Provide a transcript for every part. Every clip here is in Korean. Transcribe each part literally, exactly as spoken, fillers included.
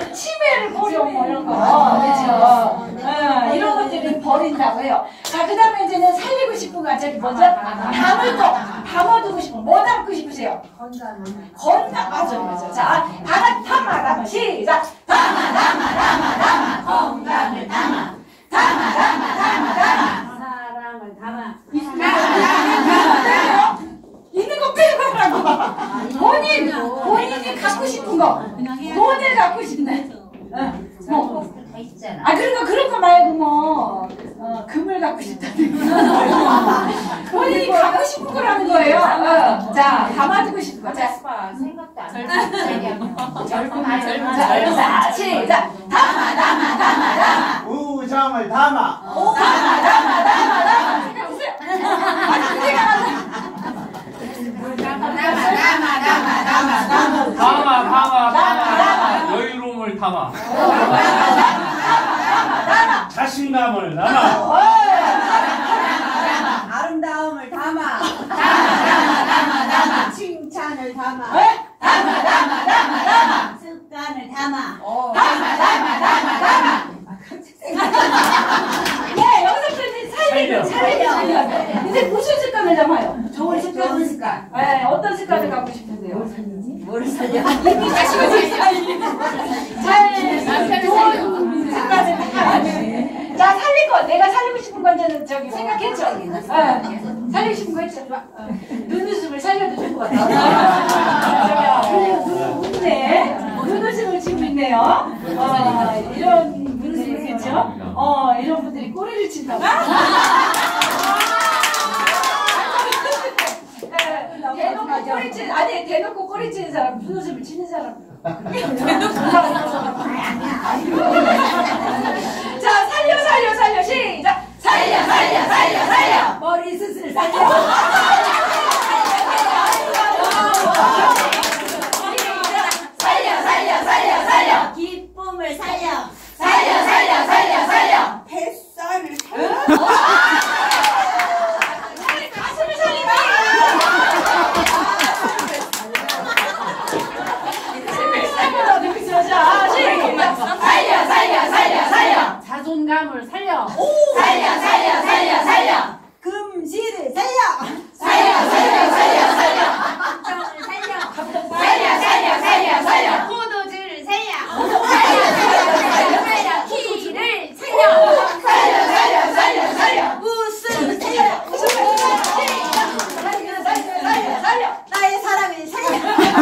치매를 버려 뭐 이런 거. 그렇죠. 어, 이런 것들을 버린다고 해요. 자, 그 다음에 이제는 살리고 싶은 거 저기 뭐죠? 담을 거. 담아두고 싶은 거. 뭐 담고 싶으세요? 건강. 건강. 맞아, 맞아. 자, 담아, 담아, 담아. 시작. 담아, 담아, 담아, 담아. 건강을 담아. 담아, 담아, 담아, 담아. 사랑을 담아. 있는 거 빼고 하라고. 본인, 본인이 갖고 싶은 거. 돈을 갖고 싶네. 어, 뭐. 아, 그러니까 그런 거 말고 뭐, 어, 금을 갖고 싶다는 거. 본인이 갖고 싶은 거라는 거예요. 어. 자, 담아두고 싶은 거. 자, 생각도 안 나. 젊은 젊은 자, 시작. 담아, 담아, 담아, 담아. 우정을 담아. 담아, 담아, 담아, 담아. 생각하세요. 아니, 생각하세요. 담아 담아 담아 여유로움을 담아 자신감을 담아. 아름다움을 담아. 칭찬을 담아. 담아, 담아, 담아, 담아. 습관을 담아. 담아, 담아, 담아, 담아. 네, 여기서부터 이제 살리고, 살리고, 살리고. 이제 무슨 습관을 담아요? 좋은 습관. 습관. 네, 어떤 습관을 갖고 싶은데요? 뭘 살리지? 뭘 살려? 이미 가시고 살리. 잘, 좋은 습관을 담아. 자, 살릴 거. 내가 살리고 싶은 건지는 저기 생각했죠? 네. 살리고 싶은 거 했죠? 어. 눈웃음을 살려도 좋을 것 같아요. 저기요, 눈 웃네. 눈웃음을 치고 있네요. 어, 이런 눈웃음을 했죠? 어, 이런 분들이 꼬리를 친다고. 대놓고 꼬리 치는, 아니, 대놓고 꼬리 치는 사람, 눈웃음을 치는 사람. 자, 살려, 살려, 살려, 시작! 살려, 살려, 살려, 살려! 머리 숱을 살려. 살려, 살려, 살려, 살려! 기쁨을 살려. 살려, 살려, 살려, 살려! 뱃살을 살려. 가슴을 살리네! 살려, 살려, 살려, 살려! 자존감을 살려. 살려, 살려, 살려, 살려! 금실을 살려. 살려, 살려, 살려, 살려! 감정을 살려. 살려, 살려, 살려, 살려! 포도주를 살려. 살려, 살려, 살려, 살려. 키를 살려. 살려, 살려, 살려, 살려! 웃음을 살려. 살려, 살려, 살려, 살려! 나의 사랑을 살려.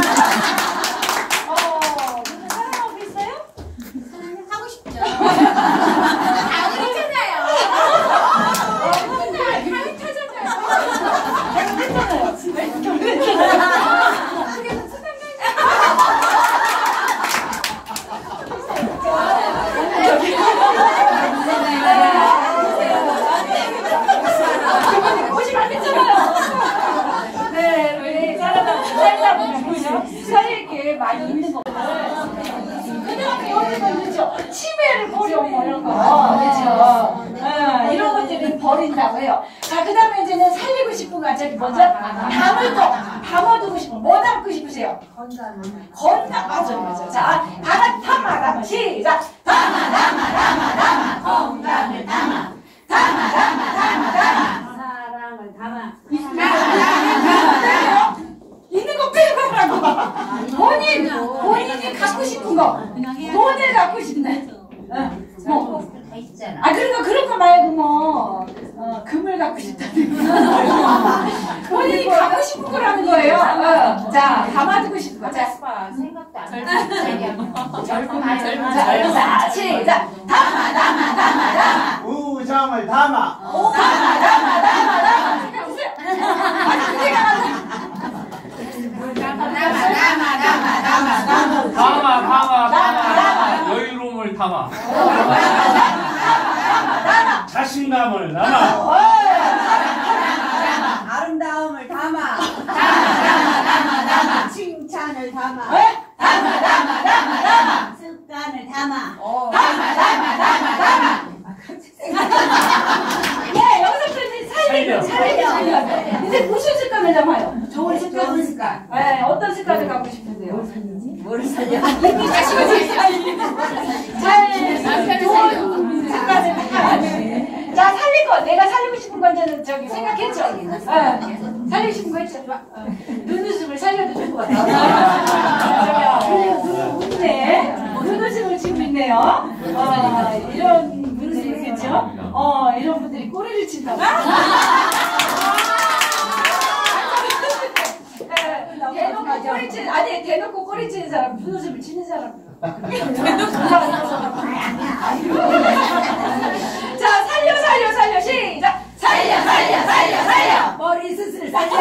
어, 무슨 사랑하고 있어요? 하고 싶죠. 아, 그렇잖아요. 보시면 알겠잖아요. 네, 우리 살다 살다 보면 살릴 게 많이 있는 거. 그다음에 여기가 있죠. 치매를 버려 뭐 이런 거. 그렇죠. 어, 이런 것들을 버린다고 해요. 자, 그다음에 이제는 살리고 싶은 거 저기 뭐죠? 담을 거. 담아두고 싶은 거. 뭐 담고 싶으세요? 건강. 건강. 맞아, 맞아. 자, 담아, 담아, 담아. 시작. 담아, 담아, 담아, 담아. 건강을 담아. 담아, 담아, 담아, 담아. 사랑을 담아. 있는 거 빼고 하라고. 본인, 본인이 갖고 싶은 거. 돈을 갖고 싶네. 어, 뭐. 아, 그러니까 그런 거 말고 뭐, 어, 금을 갖고 싶다는 거. 본인이 갖고 싶은 거라는 거예요. 어. 자, 담아두고 싶은 거. 자, 생각도 안 나. 젊은 자, 시작. 담아, 담아, 담아, 담아. 우정을 담아. 담아, 담아, 담아, 담아. 생각하세요. 아니, 생각하세요. 담아 담아 담아 여유로움을 담아 자신감을 담아. 아름다움을 담아. 칭찬을 담아. 담아, 담아, 담아, 담아. 습관을 담아. 담아, 담아, 담아, 담아. 네, 여기서부터 이제 살리고, 살리고, 살리고. 이제 무슨 습관을 담아요? 좋은 습관. 좋은 습관. 네, 어떤 습관을 갖고 싶은데요? 뭘 살리지? 뭘 살려? 이미 가시고 살리. 건전은 저기 생각했죠. 예. 살리고 싶은 거 했죠. 어. 눈웃음을 살려도 좋을 것 같아요. 저기요, 눈 웃네. 눈웃음을 지고 있네요. 어, 이런 분들이 있겠죠. 어, 이런 분들이 꼬리를 친다고. 대놓고 꼬리 치는, 아니, 대놓고 꼬리 치는 사람, 눈웃음을 치는 사람. 자, 살려, 살려, 살려, 시작! 살려, 살려, 살려, 살려! 머리 숱을 살려.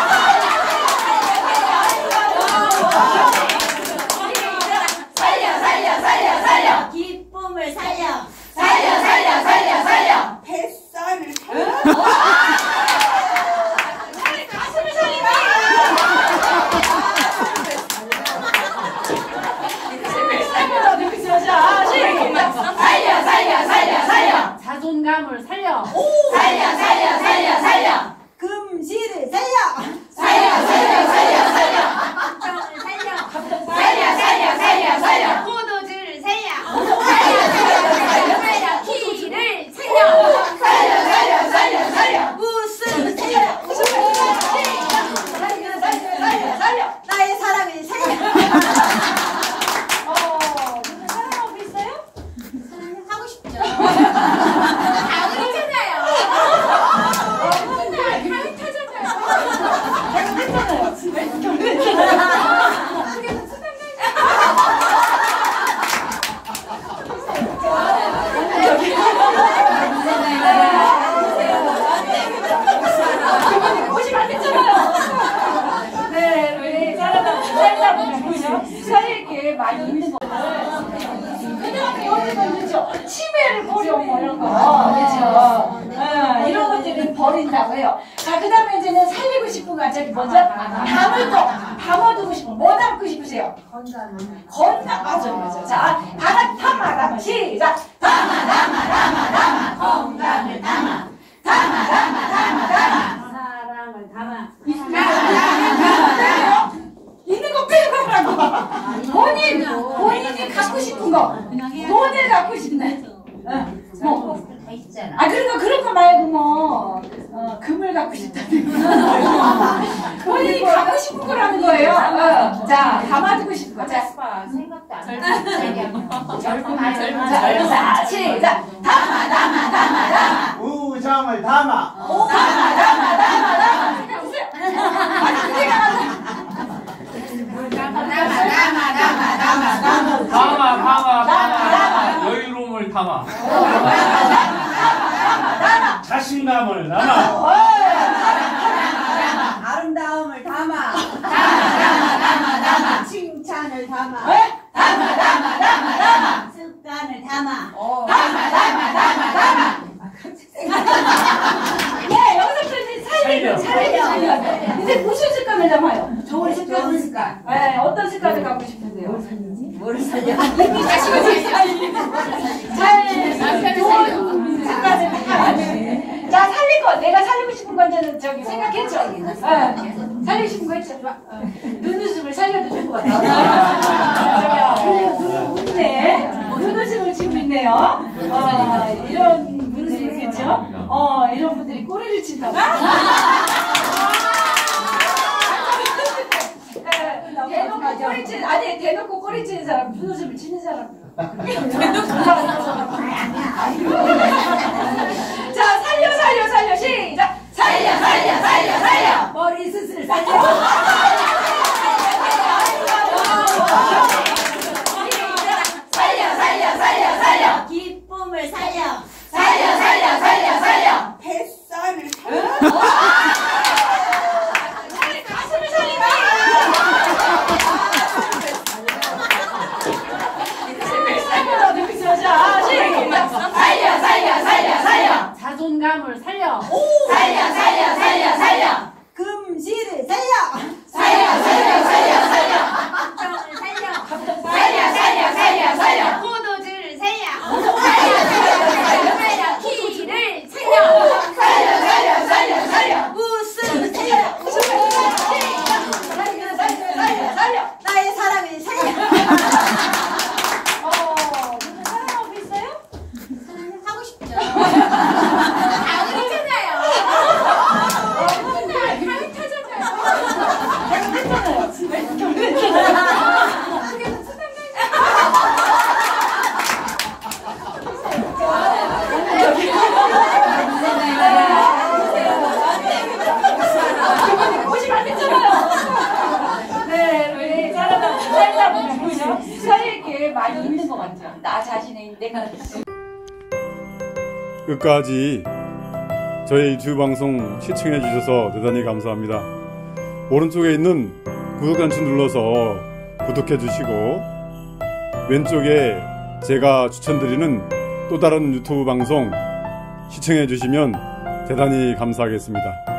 살려, 살려, 살려, 살려! 기쁨을 살려. 살려, 살려, 살려, 살려! 뱃살을 살려. 가슴을 살리네! 자, 시작! 살려, 살려, 살려, 살려! 자존감을 살려. 살려, 살려, 살려, 살려! 금실을 살려. 살려, 살려, 살려, 살려! 을 살려. 살려, 살려, 살려, 살려! 포도주를 살려. 살려, 살려, 살려, 살려. 키를 살려. 살려, 살려, 살려, 살려! 웃음을 살려. 살려, 살려, 살려, 살려! 나의 사랑을 살려. 어, 누구 사랑하고 있어요? 하고 싶죠. 아, 그렇잖아요. 오시면 안 됐잖아요. 네, 우리 살다 살다 보면 그죠? 살릴 게 많이 있는 거예요. 그다음에 요즘은 그죠? 치매를 버려 뭐 이런 거, 그렇죠? 어, 이런 것들은 버린다고 해요. 자, 그다음에 이제는 살리고 싶은 거 저기 먼저 담을 거 담아두고 싶은 거 뭐 담고 싶으세요? 건강 맞아 맞아. 자, 담아 담아 담아 시작. 담아 담아 담아 담아 건강을 담아 담아 담아 담아 담아 사랑을 담아. 있는 거 빼고 하라고. 본인 본인이 갖고 싶은 거 돈을 갖고 싶네. 어, 뭐. 다 있잖아. 아 그런 거 그런 거 말고 뭐 어, 금을 갖고 싶다는 거. 본인이 갖고 싶은 거라는 거예요. 어, 자 담아두고 싶은 거. 자 생각도 안 해. 젊은 자 시작. 담아 담아 담아 담아 우정을 담아. 담아 담아 담아 담아. 생각하세요. 아니 그게가 담아 담아 담아 담아 담아. 담아, 담아, 담아. 여유로움을 담아. 자신감을 담아. 아름다움을 담아. 칭찬을 담아. 담아 담아 담아 담아 습관을 담아. 담아 담아 담아 담아. 네 여기서부터 이제 살리고 살리고 살리고. 이제 무슨 습관을 담아요? 좋은 습관. 습관. 네 어떤 습관을 갖고 싶은데요? 뭐를 살려? 이미 자식을 살리고 잘 좋은 습관을 담아. 자 살릴 거 내가 살리고 싶은 건지는 저기 생각했죠. 네. 살리고 싶은 거 했죠. 어. 눈웃음을 살려도 좋을 것 같아요. 저기요, 눈 웃네. 눈웃음을 지고 있네요. 어, 이런 분들이 있겠죠. 어, 이런 분들이 꼬리를 친다고. 대놓고 꼬리 치는, 아니, 대놓고 꼬리 치는 사람, 눈웃음을 치는 사람. 자, 살려, 살려, 살려, 시작! 살려, 살려, 살려, 살려! 머리 숱을 살려. 살려, 살려, 살려, 살려! 기쁨을 살려. 살려, 살려, 살려, 살려! 뱃살을 살려. 가슴을 살리네! 자, 시작! 살려, 살려, 살려, 살려! 자존감을 살려. 살려, 살려, 살려, 살려! 금실을 살려. 살려, 살려, 살려, 살려! 을 살려. 완전 나 자신의 내가 끝까지 저희 유튜브 방송 시청해 주셔서 대단히 감사합니다. 오른쪽에 있는 구독 단추 눌러서 구독해 주시고 왼쪽에 제가 추천드리는 또 다른 유튜브 방송 시청해 주시면 대단히 감사하겠습니다.